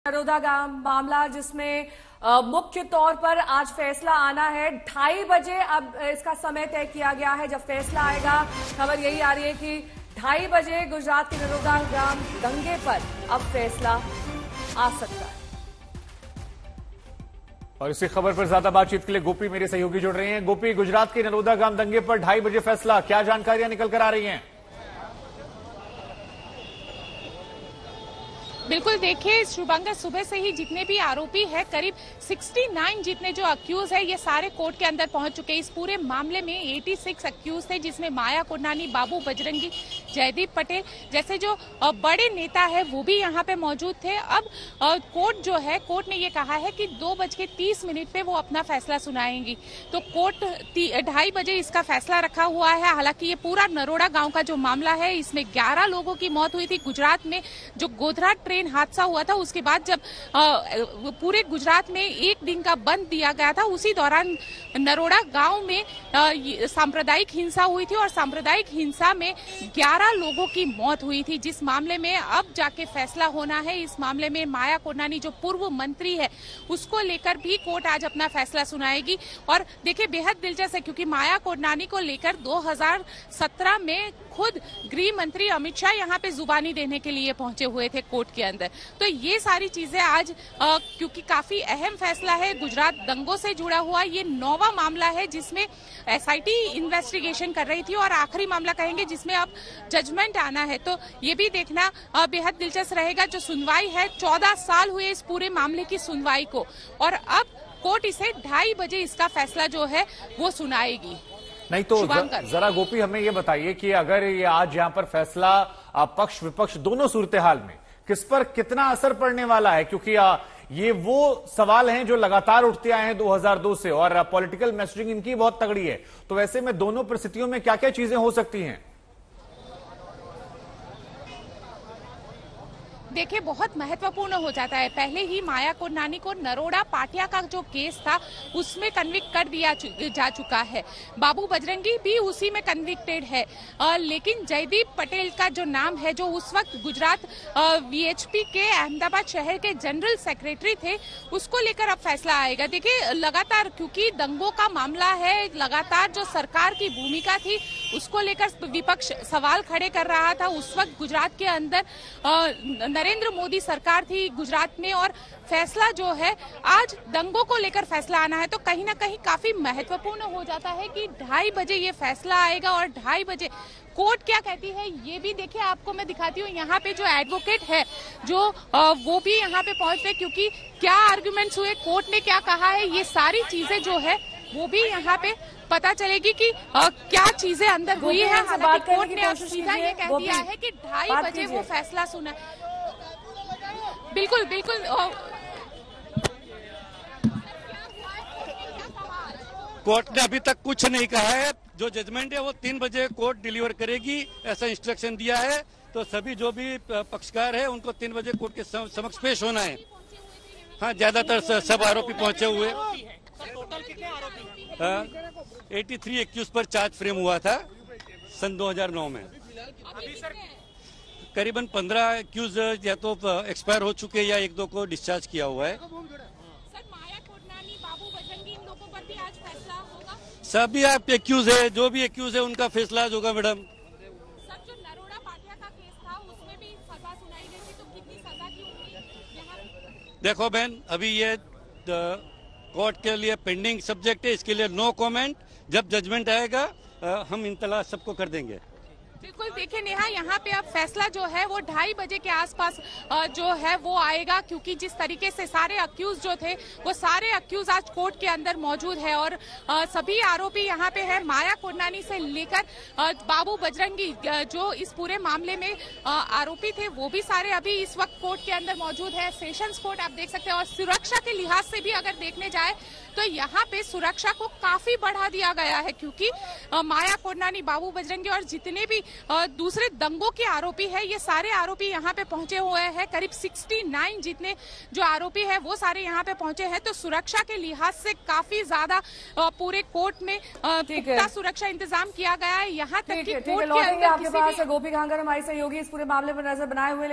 नरोदा गांव मामला जिसमें मुख्य तौर पर आज फैसला आना है। 2:30 बजे अब इसका समय तय किया गया है जब फैसला आएगा। खबर यही आ रही है कि 2:30 बजे गुजरात के नरोदा गांव दंगे पर अब फैसला आ सकता है। और इसी खबर पर ज्यादा बातचीत के लिए गोपी मेरे सहयोगी जुड़ रहे हैं। गोपी, गुजरात के नरोदा गांव दंगे पर 2:30 बजे फैसला, क्या जानकारियां निकल कर आ रही हैं? बिल्कुल, देखिए शुभांकर, सुबह से ही जितने भी आरोपी है करीब 69 जितने जो अक्यूज है ये सारे कोर्ट के अंदर पहुंच चुके हैं। इस पूरे मामले में 86 अक्यूज थे जिसमें माया कोडनानी, बाबू बजरंगी, जयदीप पटेल जैसे जो बड़े नेता है वो भी यहाँ पे मौजूद थे। अब कोर्ट ने ये कहा है कि 2:30 पे वो अपना फैसला सुनाएंगी। तो कोर्ट 2:30 बजे इसका फैसला रखा हुआ है। हालांकि ये पूरा नरोड़ा गांव का जो मामला है इसमें 11 लोगों की मौत हुई थी। गुजरात में जो गोधरा ट्रेन हादसा हुआ था उसके बाद जब पूरे गुजरात में एक दिन का बंद दिया गया था, उसी दौरान नरोड़ा गांव में सांप्रदायिक हिंसा हुई थी और सांप्रदायिक हिंसा में 11 लोगों की मौत हुई थी। जिस मामले में अब जाके फैसला होना है, इस मामले में माया कोडनानी जो पूर्व मंत्री है उसको लेकर भी कोर्ट आज अपना फैसला सुनाएगी। और देखिए बेहद दिलचस्प है क्योंकि माया कोडनानी को लेकर 2017 में खुद गृह मंत्री अमित शाह यहाँ पे जुबानी देने के लिए पहुंचे हुए थे कोर्ट के अंदर। तो ये सारी चीजें आज क्योंकि काफी अहम फैसला है, गुजरात दंगों से जुड़ा हुआ ये 9वां मामला है जिसमें एसआईटी इन्वेस्टिगेशन कर रही थी और आखिरी मामला कहेंगे जिसमें अब जजमेंट आना है। तो ये भी देखना बेहद दिलचस्प रहेगा। जो सुनवाई है, 14 साल हुए इस पूरे मामले की सुनवाई को और अब कोर्ट इसे 2:30 बजे इसका फैसला जो है वो सुनाएगी। नहीं तो जरा गोपी हमें ये बताइए कि अगर ये आज यहाँ पर फैसला पक्ष विपक्ष दोनों सूरत हाल में किस पर कितना असर पड़ने वाला है, क्योंकि ये वो सवाल हैं जो लगातार उठते आए हैं 2002 से और पॉलिटिकल मैसेजिंग इनकी बहुत तगड़ी है। तो वैसे में दोनों परिस्थितियों में क्या क्या चीजें हो सकती हैं? देखिए बहुत महत्वपूर्ण हो जाता है। पहले ही माया कोडनानी को नरोड़ा पाटिया का जो केस था उसमें कन्विक्ट कर दिया जा चुका है। बाबू बजरंगी भी उसी में कन्विक्टेड है। लेकिन जयदीप पटेल का जो नाम है, जो उस वक्त गुजरात वीएचपी के अहमदाबाद शहर के जनरल सेक्रेटरी थे, उसको लेकर अब फैसला आएगा। देखिए लगातार क्योंकि दंगों का मामला है, लगातार जो सरकार की भूमिका थी उसको लेकर विपक्ष सवाल खड़े कर रहा था। उस वक्त गुजरात के अंदर नरेंद्र मोदी सरकार थी गुजरात में और फैसला जो है आज दंगों को लेकर फैसला आना है। तो कहीं ना कहीं काफी महत्वपूर्ण हो जाता है कि 2:30 बजे ये फैसला आएगा और 2:30 बजे कोर्ट क्या कहती है ये भी देखिए आपको मैं दिखाती हूँ। यहाँ पे जो एडवोकेट है जो वो भी यहाँ पे पहुंच रहे, क्योंकि क्या आर्गुमेंट्स हुए, कोर्ट ने क्या कहा है, ये सारी चीजें जो है वो भी यहाँ पे पता चलेगी कि क्या चीजें अंदर हुई है। हालांकि कोर्ट ने अब सीधा ये कह दिया है कि 2:30 बजे वो फैसला सुना। बिल्कुल बिल्कुल कोर्ट ने अभी तक कुछ नहीं कहा है। जो जजमेंट है वो 3 बजे कोर्ट डिलीवर करेगी, ऐसा इंस्ट्रक्शन दिया है। तो सभी जो भी पक्षकार है उनको 3 बजे कोर्ट के समक्ष पेश होना है। हाँ, ज्यादातर सब आरोपी पहुंचे हुए। टोटल कितने आरोपी? 83 एक्यूज पर चार्ज फ्रेम हुआ था सन 2009 में। अभी सर करीबन 15 एक्यूज या तो एक्सपायर हो चुके या 1-2 को डिस्चार्ज किया हुआ है। सर माया कोडनानी, बाबू बजरंगी, इन लोगों पर भी आज फैसला होगा? सभी आप एक्यूज है, जो भी एक्यूज है उनका फैसला आज होगा मैडम। सर जो नरोड़ा पाटिया का केस था उसमें भी सजा सुनाई गई थी, तो कितनी सजा की होगी यहाँ? देखो बहन, अभी ये कोर्ट के लिए पेंडिंग सब्जेक्ट है, इसके लिए नो कमेंट। जब जजमेंट आएगा हम इंतला सबको कर देंगे। बिल्कुल, देखिए नेहा, यहाँ पे अब फैसला जो है वो 2:30 बजे के आसपास जो है वो आएगा, क्योंकि जिस तरीके से सारे अक्यूज जो थे वो सारे अक्यूज आज कोर्ट के अंदर मौजूद है और सभी आरोपी यहाँ पे है। माया कोडनानी से लेकर बाबू बजरंगी जो इस पूरे मामले में आरोपी थे वो भी सारे अभी इस वक्त कोर्ट के अंदर मौजूद है। सेशंस कोर्ट आप देख सकते हैं और सुरक्षा के लिहाज से भी अगर देखने जाए तो यहाँ पे सुरक्षा को काफी बढ़ा दिया गया है, क्योंकि माया कोडनानी, बाबू बजरंगी और जितने भी दूसरे दंगों के आरोपी है ये सारे आरोपी यहाँ पे पहुंचे हुए हैं। करीब 69 जितने जो आरोपी है वो सारे यहाँ पे पहुंचे हैं। तो सुरक्षा के लिहाज से काफी ज्यादा पूरे कोर्ट में पुख्ता सुरक्षा इंतजाम किया गया है। यहाँ तक कि कोर्ट के अंदर आपके पास गोपी घांगर हमारी सहयोगी इस पूरे मामले पर नजर बनाए हुए।